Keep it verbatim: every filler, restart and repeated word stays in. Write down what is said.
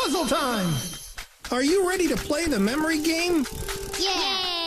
puzzle time! Are you ready to play the memory game? Yeah!